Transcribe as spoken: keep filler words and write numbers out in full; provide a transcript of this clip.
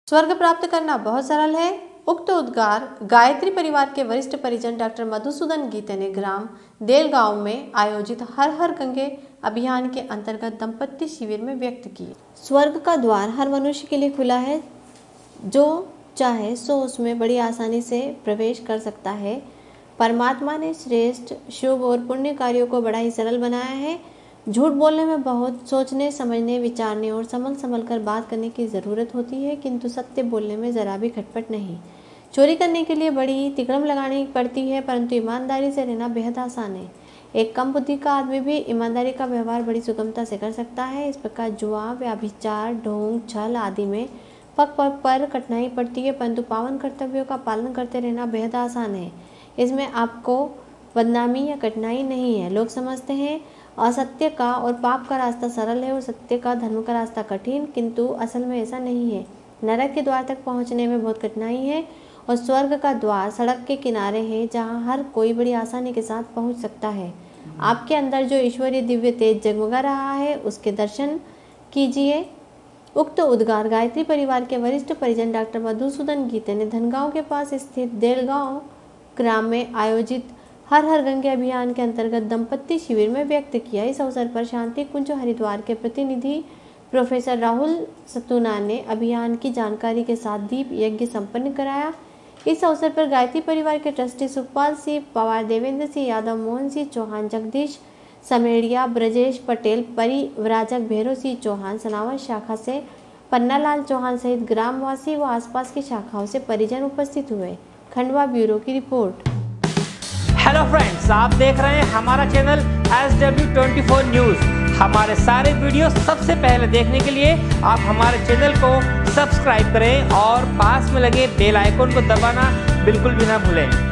स्वर्ग प्राप्त करना बहुत सरल है। उक्त उद्गार गायत्री परिवार के वरिष्ठ परिजन डॉक्टर मधुसूदन गीते ने ग्राम देलगांव में आयोजित हर हर गंगे अभियान के अंतर्गत दंपत्ति शिविर में व्यक्त किए। स्वर्ग का द्वार हर मनुष्य के लिए खुला है, जो चाहे सो उसमें बड़ी आसानी से प्रवेश कर सकता है। परमात्मा ने श्रेष्ठ शुभ और पुण्य कार्यों को बड़ा ही सरल बनाया है। झूठ बोलने में बहुत सोचने समझने विचारने और संभल संभल कर बात करने की ज़रूरत होती है, किंतु सत्य बोलने में ज़रा भी खटपट नहीं। चोरी करने के लिए बड़ी तिकड़म लगानी पड़ती है, परंतु ईमानदारी से रहना बेहद आसान है। एक कम बुद्धि का आदमी भी ईमानदारी का व्यवहार बड़ी सुगमता से कर सकता है। इस प्रकार जुआ, व्यभिचार, ढोंग, छल आदि में पग पग पर कठिनाई पड़ती है, परंतु पावन कर्तव्यों का पालन करते रहना बेहद आसान है। इसमें आपको बदनामी या कठिनाई नहीं है। लोग समझते हैं असत्य का और पाप का रास्ता सरल है और सत्य का धर्म का रास्ता कठिन, किंतु असल में ऐसा नहीं है। नरक के द्वार तक पहुंचने में बहुत कठिनाई है और स्वर्ग का द्वार सड़क के किनारे है, जहां हर कोई बड़ी आसानी के साथ पहुंच सकता है। आपके अंदर जो ईश्वरीय दिव्य तेज जगमगा रहा है, उसके दर्शन कीजिए। उक्त उद्गार गायत्री परिवार के वरिष्ठ परिजन डॉक्टर मधुसूदन गीते ने धनगांव के पास स्थित देलगांव ग्राम में आयोजित हर हर गंगे अभियान के अंतर्गत दंपत्ति शिविर में व्यक्त किया। इस अवसर पर शांति कुंज हरिद्वार के प्रतिनिधि प्रोफेसर राहुल सतुना ने अभियान की जानकारी के साथ दीप यज्ञ संपन्न कराया। इस अवसर पर गायत्री परिवार के ट्रस्टी सुखपाल सिंह पवार, देवेंद्र सिंह यादव, मोहन सिंह चौहान, जगदीश समेड़िया, ब्रजेश पटेल, परिव्राजक भैरव सिंह चौहान, सनावत शाखा से पन्नालाल चौहान सहित ग्रामवासी व आसपास की शाखाओं से परिजन उपस्थित हुए। खंडवा ब्यूरो की रिपोर्ट। हेलो फ्रेंड्स, आप देख रहे हैं हमारा channel S W twenty four news. हमारे सारे वीडियो सबसे पहले देखने के लिए आप हमारे चैनल को सब्सक्राइब करें और पास में लगे बेल आइकन को दबाना बिल्कुल भी ना भूलें।